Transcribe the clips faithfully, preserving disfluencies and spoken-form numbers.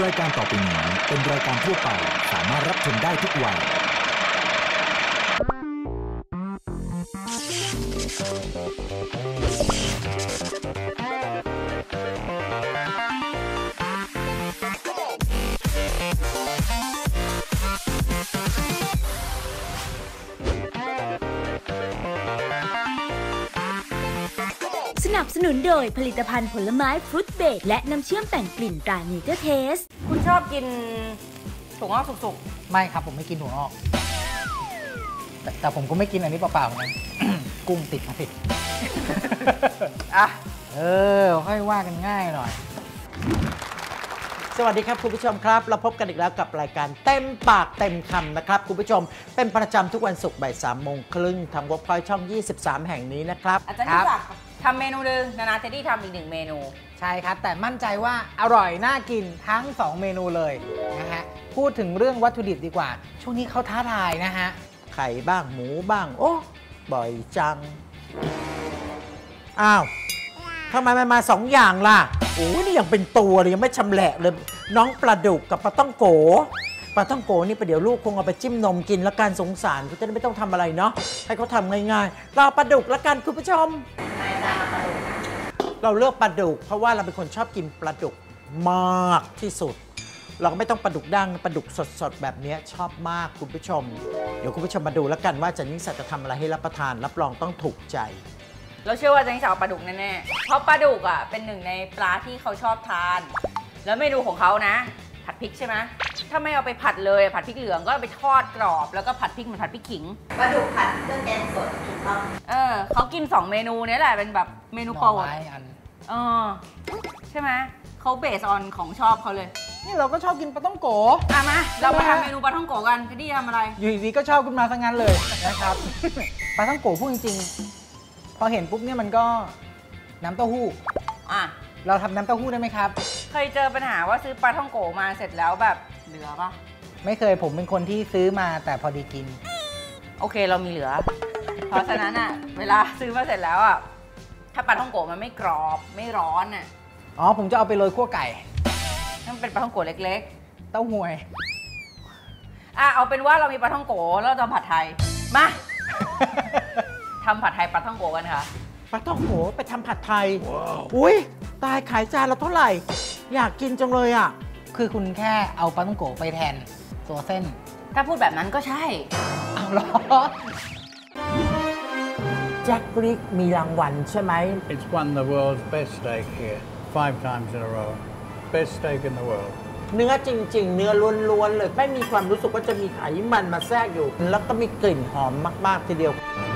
รายการต่อไปนี้เป็นรายการทั่วไปสามารถรับชมได้ทุกวัยสนับสนุนโดยผลิตภัณฑ์ผลไม้ฟรุตเบรดและน้ำเชื่อมแต่งกลิ่นตราเนเจอร์เทสคุณชอบกินถั่วงอกสุกๆไม่ครับผมไม่กินถั่วงอกแต่แต่ผมก็ไม่กินอันนี้เปล่าๆเหมือนกัน กุ้งติดมาสิอ่ะเออค่อยว่ากันง่ายหน่อยสวัสดีครับคุณผู้ชมครับเราพบกันอีกแล้วกับรายการเต็มปากเต็มคำนะครับคุณผู้ชมเป็นประจำทุกวันศุกร์บ่ายสามโมงครึ่งทางเว็บไซต์ช่องยี่สิบสามแห่งนี้นะครับอาจารย์ที่ศักดิ์ทำเมนูหนึ่งนานาเทดดี้ทำอีกหนึ่งเมนูใช่ครับแต่มั่นใจว่าอร่อยน่ากินทั้งสองเมนูเลยนะฮะพูดถึงเรื่องวัตถุดิบดีกว่าช่วงนี้เขาท้าทายนะฮะไข่บ้างหมูบ้างโอ้บ่อยจังอ้าวทำไมมันมาสองอย่างล่ะโอ้ยนี่ยังเป็นตัวเลยยังไม่ชำแหละเลยน้องปลาดุกกับปลาต้องโกปลาต้องโกนี่ประเดี๋ยวลูกคงเอาไปจิ้มนมกินแล้วการสงสารเขาจะได้ไม่ต้องทำอะไรเนาะให้เขาทำง่ายๆเราปลาดุกแล้วกันคุณผู้ชมเราเลือกปลาดุกเพราะว่าเราเป็นคนชอบกินปลาดุกมากที่สุดเราก็ไม่ต้องปลาดุกดั้งปลาดุกสดๆแบบนี้ชอบมากคุณผู้ชมเดี๋ยวคุณผู้ชมมาดูแล้วกันว่าจันยิ่งศักดิ์จะทำอะไรให้รับประทานรับรองต้องถูกใจเราเชื่อว่าจันยิ่งศักดิ์เอาปลาดุกแน่ๆเพราะปลาดุกอ่ะเป็นหนึ่งในปลาที่เขาชอบทานแล้วเมนูของเขานะผัดพริกใช่ไหมถ้าไม่เอาไปผัดเลยผัดพริกเหลืองก็ไปทอดกรอบแล้วก็ผัดพริกเหมือนผัดพริกขิงปลาดุกผัดเครื่องแกงสดถูกต้องเออเขากินสองเมนูนี้แหละเป็นแบบเมนูโปรดเออใช่ไหมเขาเบสออนของชอบเขาเลยนี่เราก็ชอบกินปลาท่องโกอ่ะมาเรามาทำเมนูปลาท่องโกกันพี่ดีทำอะไรอยู่ดีก็ชอบขึ้นมาซะงั้นเลยนะครับ ปลาท่องโกพูดจริงๆพอเห็นปุ๊บเนี่ยมันก็น้ำเต้าหู้อ่ะเราทำน้ำเต้าหู้ได้ไหมครับเคยเจอปัญหาว่าซื้อปลาท่องโกมาเสร็จแล้วแบบเหลือปะไม่เคยผมเป็นคนที่ซื้อมาแต่พอดีกินโอเคเรามีเหลือ เพราะฉะนั้นอ่ะเวลาซื้อมาเสร็จแล้วอ่ะถ้าปลาท่องโกมันไม่กรอบไม่ร้อนอ่ะอ๋อผมจะเอาไปโรยคั่วไก่นั่นเป็นปลาท่องโกเล็กๆเต้าหวยอ่ะเอาเป็นว่าเรามีปลาท่องโกแล้วเราทำผัดไทยมาทำผัดไทยปลาท่องโกกันค่ะปลาท่องโกไปทำผัดไทย wow. อุ้ยตายขายจานละเท่าไหร่อยากกินจังเลยอ่ะคือคุณแค่เอาปลาท่องโกไปแทนตัวเส้นถ้าพูดแบบนั้นก็ใช่เอาหรอแจ็คกริกมีรางวัลใช่ไหม It's won the world's best steak here five times in a row best steak in the world เนื้อจริงๆเนื้อล้วนๆเลยไม่มีความรู้สึกว่าจะมีไขมันมาแทรกอยู่แล้วก็มีกลิ่นหอมมากๆทีเดียว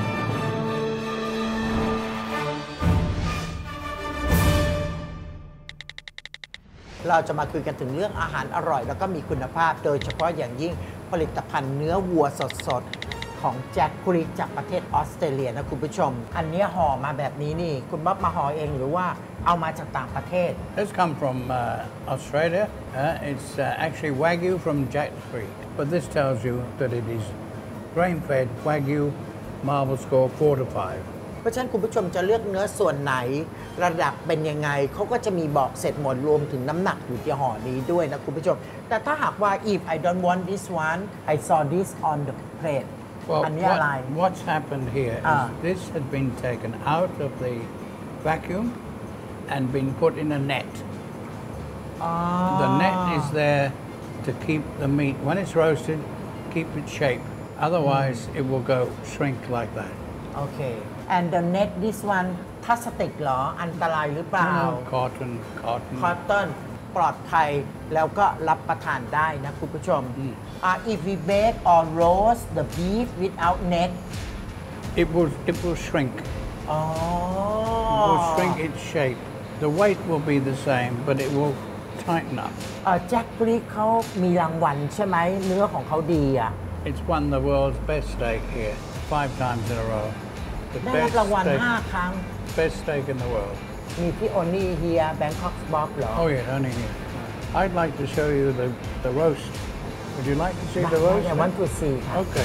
เราจะมาคุยกันถึงเรื่องอาหารอร่อยแล้วก็มีคุณภาพโดยเฉพาะอย่างยิ่งผลิตภัณฑ์เนื้อวัวสดๆของแจ็คกริกจากประเทศออสเตรเลียนะคุณผู้ชมอันนี้ห่อมาแบบนี้นี่คุณบ๊อบมาห่อเองหรือว่าเอามาจากต่างประเทศ It's come from uh, Australia uh, it's uh, actually Wagyu from Jack Creek but this tells you that it is grain-fed Wagyu marble score quarter five เพราะฉะนั้นคุณผู้ชมจะเลือกเนื้อส่วนไหนระดับเป็นยังไงเขาก็จะมีบอกเสร็จหมดรวมถึงน้ำหนักอยู่ที่ห่อนี้ด้วยนะคุณผู้ชมแต่ถ้าหากว่า if I don't want this one I saw this on the plate well, อันนี้อะไร What's happened here is uh. this has been taken out of the vacuum and been put in a net uh. the net is there to keep the meat when it's roasted keep its shape otherwise mm. it will go shrink like that okay and the net this one พลาสติกเหรออันตรายหรือเปล่า cotton cotton cotton ปลอดภัยแล้วก็รับประทานได้นะคุณผู้ชม uh, if we bake or roast the beef without net it will it will shrink oh it will shrink its shape the weight will be the same but it will tighten up แจ็คกริกเขามีรางวัลใช่ไหมเนื้อของเขาดีอ่ะ it's won the world's best steak here five times in a row ได้รับรางวัลห้าครั้ง best steak in the world มีที่ only here Bangkok Bob เหรอ oh yeah only here I'd like to show you the the roast would you like to see the roast I want to see okay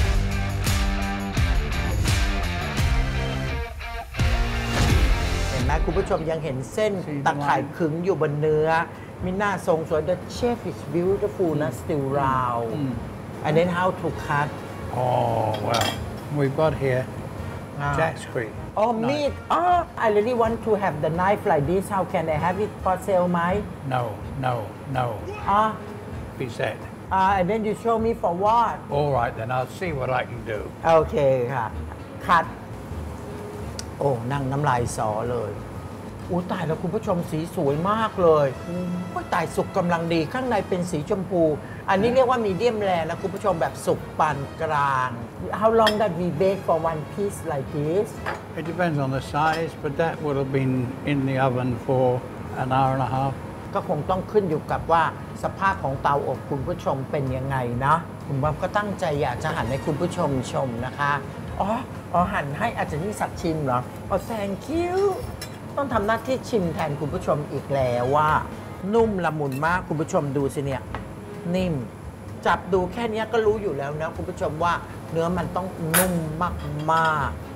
เห็นไหมมคุณผู้ชมยังเห็นเส้นตะข่ายขึงอยู่บนเนื้อมีหน้าทรงสวย The chef is beautiful นะ still round and then how to cut Oh, well, we've got here Jack's Creek. oh meat oh I really want to have the knife like this how can I have it for sale ไหม No, no, no. อ่ะ Be said. uh, and then you show me for what All right, then I'll see what I can do. โอเคค่ะคัดโอ้นั่งน้ำลายสอเลยอู้ตายแล้วคุณผู้ชมสีสวยมากเลยโอ้ยตายสุกกำลังดีข้างในเป็นสีชมพู อันนี้เรียกว่ามีเดียมแรนะคุณผู้ชมแบบสุกปานกลาง How long that we bake for one piece like this It depends on the size, but that would have been in the oven for an hour and a half. ก็คงต้องขึ้นอยู่กับว่าสภาพของเตาอบคุณผู้ชมเป็นยังไงนะคุณบ๊อบก็ตั้งใจอยากจะหั่นให้คุณผู้ชมชมนะคะอ๋ออ๋อหั่นให้อาจารย์นิสักชิมเหรออ๋อ thank you ต้องทำหน้าที่ชิมแทนคุณผู้ชมอีกแล้วว่า นุ่มละมุนมากคุณผู้ชมดูสิเนี่ยนิ่มจับดูแค่นี้ก็รู้อยู่แล้วนะคุณผู้ชมว่าเนื้อมันต้องนุ่มมากๆ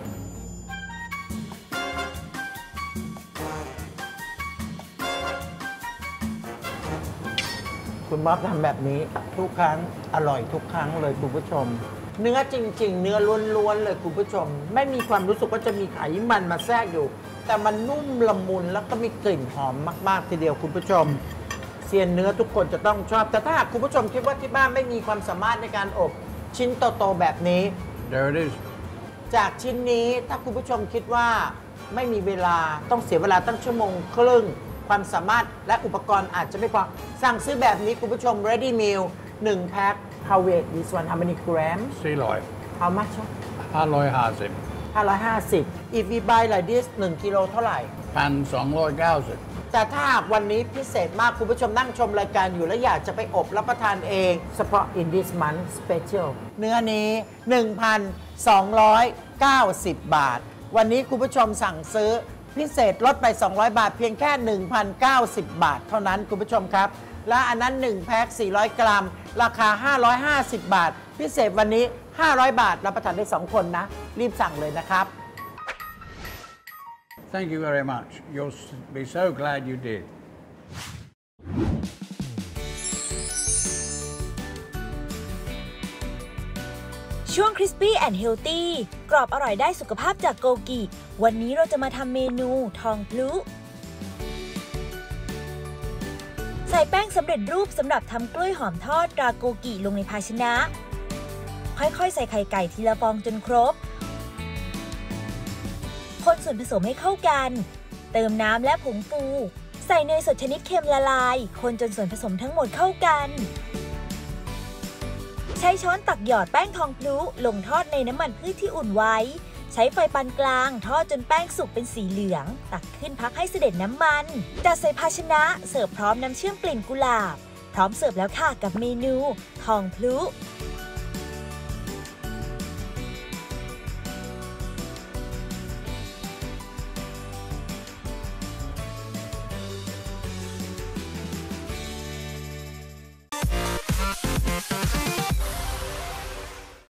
คุณบ๊อบทำแบบนี้ทุกครั้งอร่อยทุกครั้งเลยคุณผู้ชมเนื้อจริงๆเนื้อล้วนๆเลยคุณผู้ชมไม่มีความรู้สึกว่าจะมีไขมันมาแทรกอยู่แต่มันนุ่มละมุนแล้วก็มีกลิ่นหอมมากๆทีเดียวคุณผู้ชมเซียนเนื้อทุกคนจะต้องชอบแต่ถ้าหากคุณผู้ชมคิดว่าที่บ้านไม่มีความสามารถในการอบชิ้นโตๆแบบนี้ There it is. จากชิ้นนี้ถ้าคุณผู้ชมคิดว่าไม่มีเวลาต้องเสียเวลาตั้งชั่วโมงครึ่งความสามารถและอุปกรณ์อาจจะไม่พอสั่งซื้อแบบนี้คุณผู้ชม ready meal หนึ่งแพ็ค how weight this one how many grams See like how much Aloy Hazim. ห้าร้อยห้าสิบ if we buy like this หนึ่งกิโลเท่าไหร่ Pan Songloy Gowsip. แต่ถ้าหากวันนี้พิเศษมากคุณผู้ชมนั่งชมรายการอยู่แล้วอยากจะไปอบรับประทานเองเฉพาะ in this month special เนื้อนี้ หนึ่งพันสองร้อยเก้าสิบ บาท วันนี้คุณผู้ชมสั่งซื้อพิเศษลดไปสองร้อยบาทเพียงแค่ หนึ่งพันเก้าสิบ บาทเท่านั้นคุณผู้ชมครับและอันนั้นหนึ่งแพ็คสี่ร้อยกรัมราคาห้าร้อยห้าสิบ บาทพิเศษวันนี้ห้าร้อยบาทรับประทานได้สองคนนะรีบสั่งเลยนะครับ Thank you very much. You'll be so glad you did. ช่วง Crispy and Healthy กรอบอร่อยได้สุขภาพจากโกกิวันนี้เราจะมาทำเมนูทองพลุใส่แป้งสำเร็จรูปสำหรับทำกล้วยหอมทอดตราโกกิลงในภาชนะค่อยๆใส่ไข่ไก่ทีละฟองจนครบคนส่วนผสมให้เข้ากันเติมน้ำและผงฟูใส่เนยสดชนิดเค็มละลายคนจนส่วนผสมทั้งหมดเข้ากันใช้ช้อนตักหยอดแป้งทองพลุลงทอดในน้ำมันพืชที่อุ่นไว้ใช้ไฟปานกลางทอดจนแป้งสุกเป็นสีเหลืองตักขึ้นพักให้เสด็จน้ำมันจัดใส่ภาชนะเสิร์ฟพร้อมน้ำเชื่อมกลิ่นกุหลาบพร้อมเสิร์ฟแล้วค่ะกับเมนูทองพลุ